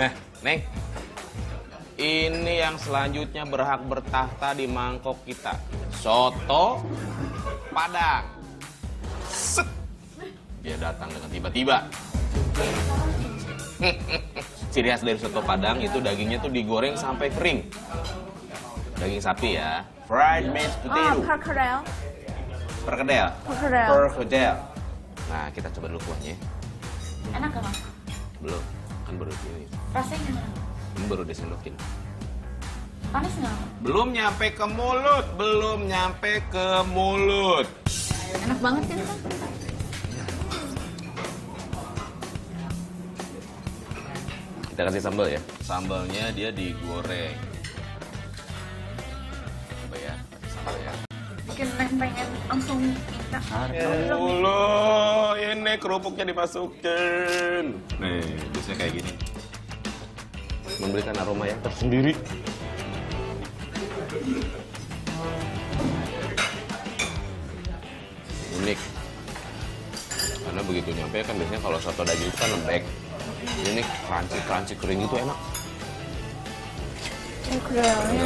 Nah, Neng. Ini yang selanjutnya berhak bertahta di mangkok kita. Soto Padang. Set. Dia datang dengan tiba-tiba. Ciri khas dari soto Padang itu dagingnya tuh digoreng sampai kering. Daging sapi ya. Fried mashed potato. Perkedel. Perkedel. Perkedel. Perkedel. Nah, kita coba dulu kuahnya. Enak gak, Mas? Belum. Kan baru ini. Rasanya gimana? Ini baru disendokin. Panas nggak? Belum nyampe ke mulut. Belum nyampe ke mulut. Enak banget kan, Kang? Kita kasih sambal ya. Sambalnya dia digoreng. Coba ya, kasih sambal ya. Bikin Neng pengen langsung minta. Allah, ini kerupuknya dimasukin. Nih, biasanya kayak gini. Memberikan aroma yang tersendiri. Unik. Karena begitu nyampe kan biasanya kalau soto daging itu kan lembek. Ini crunchy kering itu enak. Perkedelnya.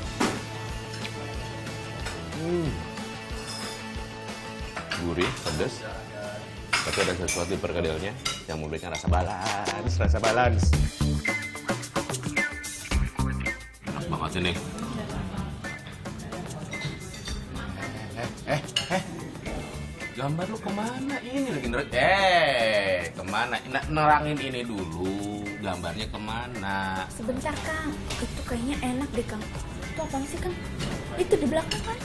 Gurih, pedas. Tapi ada sesuatu di perkedelnya yang memberikan rasa balance. Enak banget ini. Gambar lu kemana? Ini lagi kemana? Nerangin ini dulu. Gambarnya kemana? Sebentar, Kang. Itu kayaknya enak deh, Kang. Itu apaan sih, Kang? Itu di belakang, kan?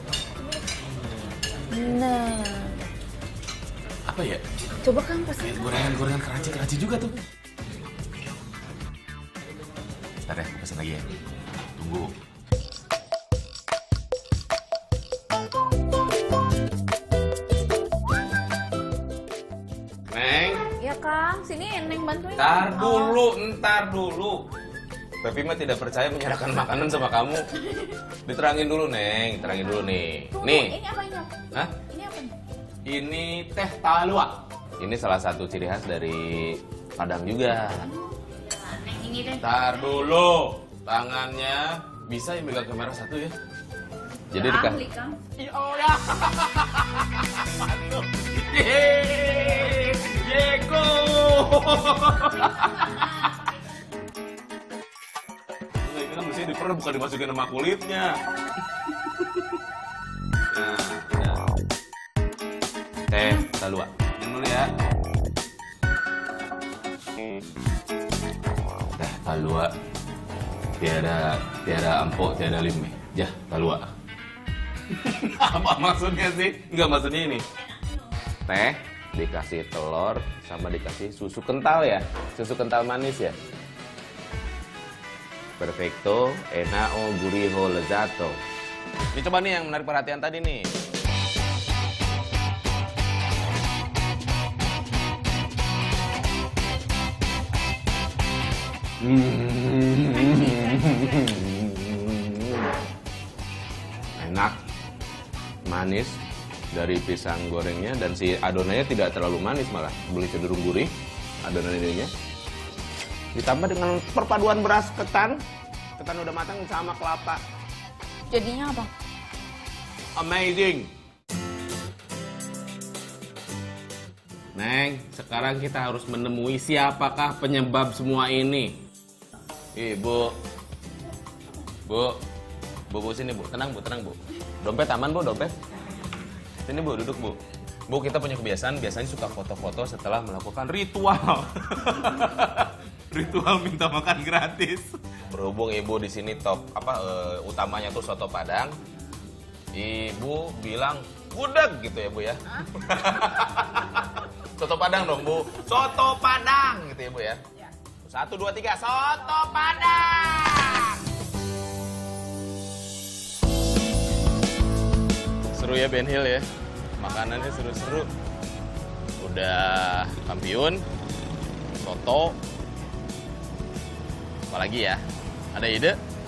Nah. Apa ya? Coba, Kang, pesen. Gorengan keraci juga tuh. Bentar ya, pesen lagi ya. Tunggu. Neng. Ya, Kang. Sini Neng bantuin. Ntar dulu. Tapi mah tidak percaya menyerahkan makanan sama kamu. Diterangin dulu, Neng. Terangin dulu nih. Tunggu, Nih. ini apa ini? Hah? Ini apa nih? Ini teh talua. Ini salah satu ciri khas dari Padang juga. Neng ini deh. Ntar dulu. Tangannya bisa yang megang kamera satu ya. Jadi ahli, Kang. Oh ya. Masuk. Yego. Ini kan mesti diperah bukan dimasukin sama kulitnya. Nah, teh talua. Ini dulu ya. Teh talua. Tiada empuk, tiada lime. Jah, talua. Apa maksudnya sih? Enggak, maksudnya ini. Teh dikasih telur sama dikasih susu kental ya. Susu kental manis ya. Perfecto, enao, guriho, lezzato. Ini coba nih yang menarik perhatian tadi nih. Enak, manis dari pisang gorengnya dan si adonannya tidak terlalu manis malah boleh cenderung gurih adonan ininya. Ditambah dengan perpaduan beras ketan udah matang sama kelapa. Jadinya apa? Amazing. Neng, sekarang kita harus menemui siapakah penyebab semua ini. Bu sini Bu, tenang Bu. Dompet aman Bu, dompet. Sini Bu, duduk Bu. Bu, kita punya kebiasaan biasanya suka foto-foto setelah melakukan ritual. Ritual minta makan gratis. Berhubung Ibu di sini utamanya tuh soto Padang. Ibu bilang gudeg gitu ya Bu ya. Soto Padang dong Bu. Soto Padang gitu ya Bu ya. 1, 2, 3, soto Padang. Seru ya Ben Hill ya. Makanannya seru-seru. Udah kampiun, soto. Apalagi ya? Ada ide?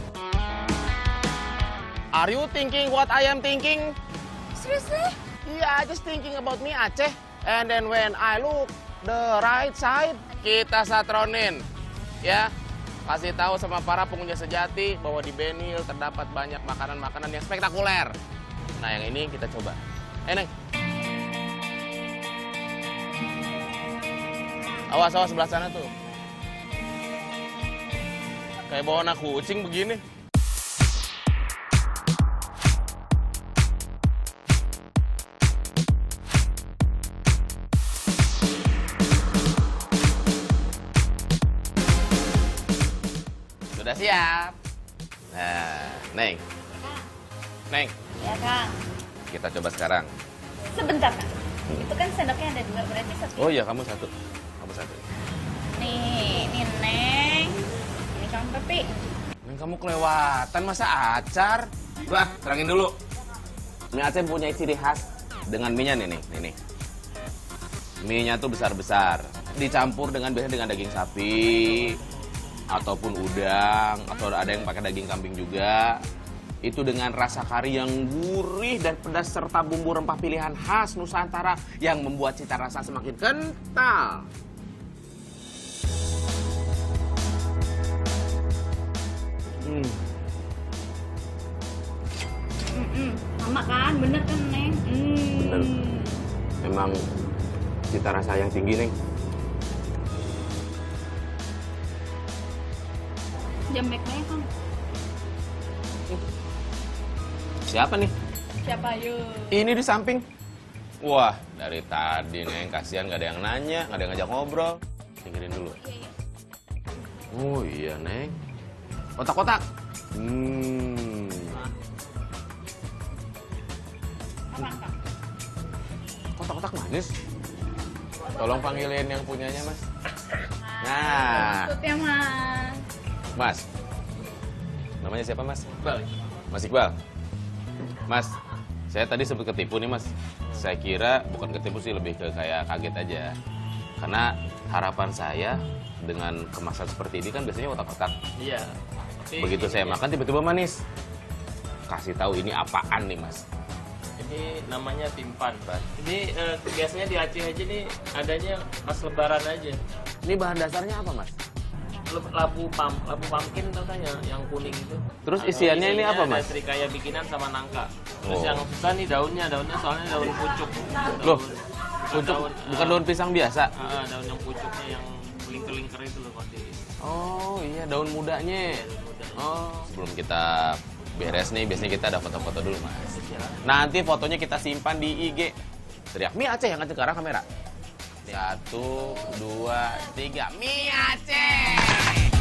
Are you thinking what I am thinking? Seriously? Yeah, just thinking about me Aceh. And then when I look the right side, kita satronin. ya, kasih tahu sama para pengunjung sejati bahwa di Benhil terdapat banyak makanan-makanan yang spektakuler. Nah, yang ini kita coba. Neng. Awas, awas sebelah sana tuh. Kayak bawa anak kucing begini. Sudah siap. Nah, Neng. Neng, Ya Kang. kita coba sekarang. Sebentar Kang. Itu kan sendoknya ada 2, berarti 1. Oh iya, kamu satu. Kamu satu. Nih Neng. Ini Kang Pepi. Neng, kamu kelewatan masa acar? Wah, terangin dulu. Mie Aceh punya ciri khas dengan mie-nya nih. Mie-nya tuh besar-besar. Dicampur biasanya dengan daging sapi ataupun udang, atau ada yang pakai daging kambing juga. Itu dengan rasa kari yang gurih dan pedas serta bumbu rempah pilihan khas Nusantara yang membuat cita rasa semakin kental. Sama kan, bener kan Neng? Bener. Memang cita rasa yang tinggi, Neng. Jambeknya Kang. Siapa nih? Siapa yuk? Ini di samping. Wah, dari tadi, Neng. Kasihan gak ada yang nanya, gak ada yang ngajak ngobrol. Singkirin dulu. Iya. Oh iya, Neng. Kotak-kotak. Apaan Kang? Kotak-kotak manis. Tolong panggilin yang punyanya, Mas. Nah, Ikut ya Mas. Mas. Namanya siapa, Mas? Iqbal. Mas Iqbal. Mas, saya tadi sempat ketipu nih, Mas. Saya kira bukan ketipu sih, lebih ke kayak kaget aja. Karena harapan saya dengan kemasan seperti ini kan biasanya kotak-kotak. Iya. Begitu saya makan tiba-tiba manis. Kasih tahu ini apaan nih, Mas? Ini namanya timpan, Pak. Ini biasanya di Aceh aja nih adanya pas lebaran aja. Ini bahan dasarnya apa, Mas? Labu pumpkin tau kan yang kuning itu. Terus isiannya ini apa, Mas? Ada serikaya bikinan sama nangka. Terus Oh. yang susah nih daunnya soalnya daun pucuk. Loh, pucuk bukan daun pisang biasa? Daun yang pucuknya yang lingker-lingker itu loh Pak. Oh iya, daun mudanya. Oh, sebelum kita beres nih, biasanya kita ada foto-foto dulu, Mas. Nanti fotonya kita simpan di IG. Teriak Mie Aceh yang ke arah kamera. 1, 2, 3, Mie Aceh!